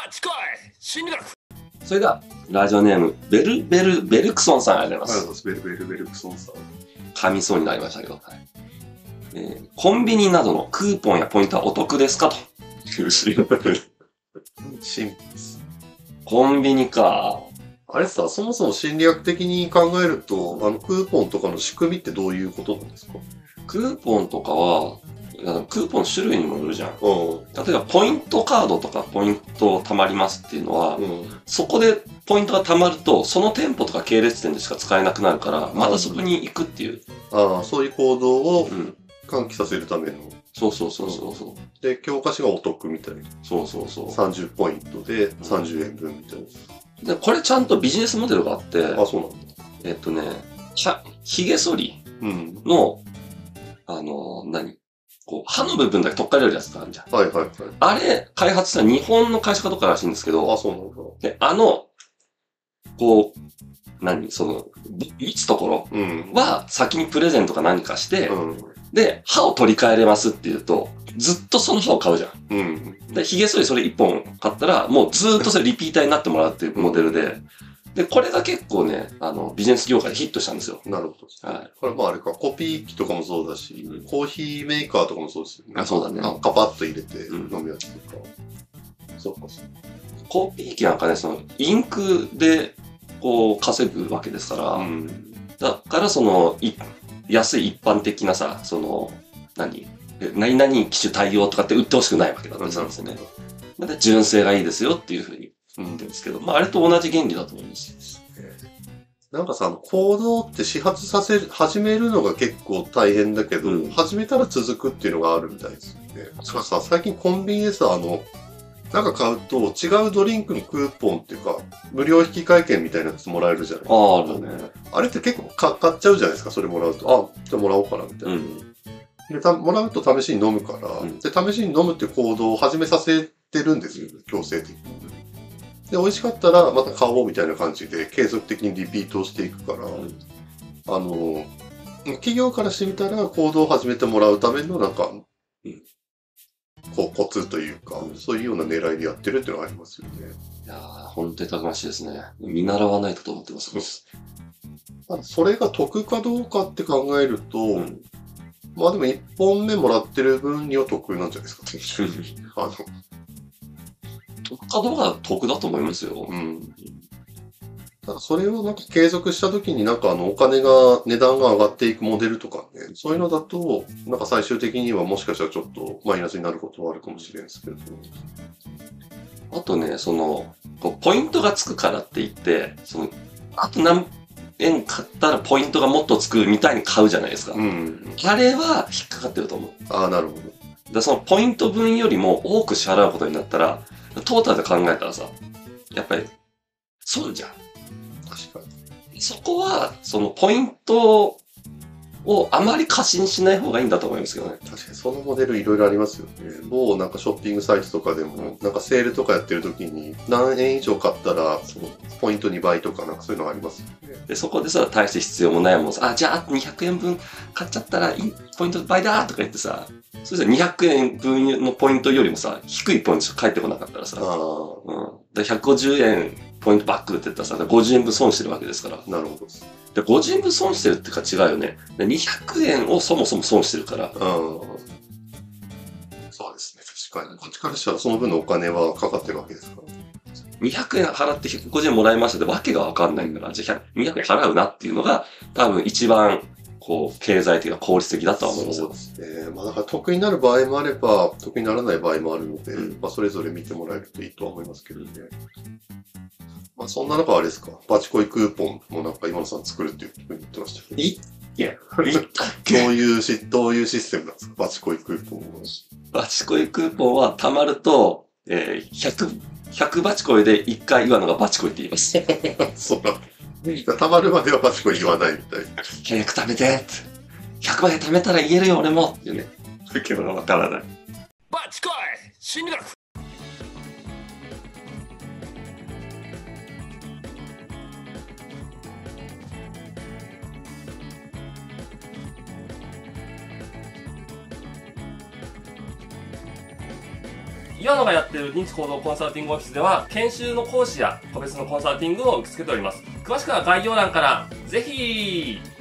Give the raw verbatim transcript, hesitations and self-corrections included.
チコイ心理学。 それではラジオネームベルベルベルクソンさん、ありがとうございます。 ベルベルベルクソンさん。 噛みそうになりましたけど、はい。えー、コンビニなどのクーポンやポイントはお得ですかというシンプル。 シンプルです。 コンビニか。 あれさ、そもそも心理学的に考えると、あのクーポンとかの仕組みってどういうことなんですか？ クーポンとかは、クーポンの種類にもよるじゃん。 うん。 例えばポイントカードとかポイント貯まりますっていうのは、 うん、 そこでポイントが貯まると、その店舗とか系列店でしか使えなくなるから、またそこに行くっていう。 ああ、そういう行動をうん。 喚起させるための。 そうそうそうそうそう。 で、教科書がお得みたいな。 そうそうそう。 さんじゅうポイントでさんじゅうえんぶんみたいな。で、これちゃんとビジネスモデルがあって、 あ、そうなんだ。 えっとね、ひげ剃りの、うん、あの、何こう、歯の部分だけ取っかれるやつがあるじゃん。 はいはいはい。 あれ、開発した日本の会社かどっからしいんですけど、 あ、そうなんだ。 で、あの、こう、何その、持つところは先にプレゼントか何かして、うん、で、歯を取り替えれますって言うと、ずっとその歯を買うじゃん。うん。で、髭剃りそれ一本買ったら、もうずっとそれリピーターになってもらうっていうモデルで、で、これが結構ね、あの、ビジネス業界でヒットしたんですよ。 なるほど。 はい。 これまああれか、コピー機とかもそうだし、うん、コーヒーメーカーとかもそうですよね。 あ、そうだね。 カパッと入れて飲むやつとか。うん、そうかそう。 コピー機なんかね、その、インクで、こう、稼ぐわけですから、うん、だからその、い、安い一般的なさ、その、何何々機種対応とかって売ってほしくないわけだったりするんですよね。また純正がいいですよっていうふうに言ってるんですけど、まああれと同じ原理だと思います。 なんかさ、行動って始発させる、始めるのが結構大変だけど、うん、始めたら続くっていうのがあるみたいですよね。しかしさ、最近コンビニでさ、あの、なんか買うと違うドリンクのクーポンっていうか、無料引換券みたいなやつもらえるじゃないですか。 ああ、あるね。 あれって結構か買っちゃうじゃないですか、それもらうと。あ、じゃあもらおうかな、みたいな。うんでたもらうと試しに飲むから、うん、で、試しに飲むっていう行動を始めさせてるんですよ、強制的に。で、美味しかったらまた買おうみたいな感じで継続的にリピートをしていくから、うん、あの、企業からしてみたら行動を始めてもらうためのなんか、うん、こうコツというか、うん、そういうような狙いでやってるっていうのがありますよね。 いやー、本当にたくましいですね。見習わないとと思ってます。 それが得かどうかって考えると、うんまあでも一本目もらってる分には得なんじゃないですか。あの。 得かどうかは得だと思いますよ。うん。 ただそれをなんか継続した時になんかあのお金が、値段が上がっていくモデルとかね、そういうのだと、なんか最終的にはもしかしたらちょっとマイナスになることはあるかもしれないですけど。 あとね、その、こうポイントがつくからって言って、その、あと何、円買ったらポイントがもっとつくみたいに買うじゃないですか。うん、あれは引っかかってると思う。 ああ、なるほど。 だそのポイント分よりも多く支払うことになったら、トータルで考えたらさ、やっぱり損じゃん。 確かに。そこは、そのポイントをあまり過信しない方がいいんだと思いますけどね。 確かにそのモデルいろいろありますよね。某なんかショッピングサイトとかでも、なんかセールとかやってる時に何円以上買ったら、そのポイントにばいとかなんかそういうのがありますよね。 で、そこでさ、大して必要もないもんさ、あ、じゃああとにひゃくえんぶん買っちゃったらいいポイント倍だとか言ってさ、そしたらにひゃくえんぶんのポイントよりもさ、低いポイントしか返ってこなかったらさ、あうん、でひゃくごじゅうえんポイントバックって言ったらさ、ごじゅうえんぶん損してるわけですから。 なるほど。 で、ごじゅうえんぶん損してるってか違うよね。でにひゃくえんをそもそも損してるから。うん。 そうですね。確かに。こっちからしたらその分のお金はかかってるわけですから。 にひゃくえん払ってひゃくごじゅうえんもらいましたってわけがわかんないんだから、じゃあにひゃくえん払うなっていうのが多分一番こう経済的な効率的だとは思いますよ。 そうですね。まあだから得になる場合もあれば、得にならない場合もあるので、うん、まあそれぞれ見てもらえるといいとは思いますけどね。まあそんな中あれですか、バチコイクーポンもなんか今野さん作るっていうふうに言ってましたけど。 いいや、 どういうし、どういうシステムなんですか、バチコイクーポンは。 バチコイクーポンは貯まると、えー、ひゃく、ひゃくバチコイでいっかい言わのがバチコイって言います。 そうなんだ。貯まるまではバチコイ言わないみたいな。 早く貯めてって。ひゃくまで貯めたら言えるよ俺もっていうね。だけどわからない。 バチコイ心理学。 岩野がやってる認知行動コンサルティングオフィスでは、研修の講師や個別のコンサルティングを受け付けております。詳しくは概要欄から、ぜひ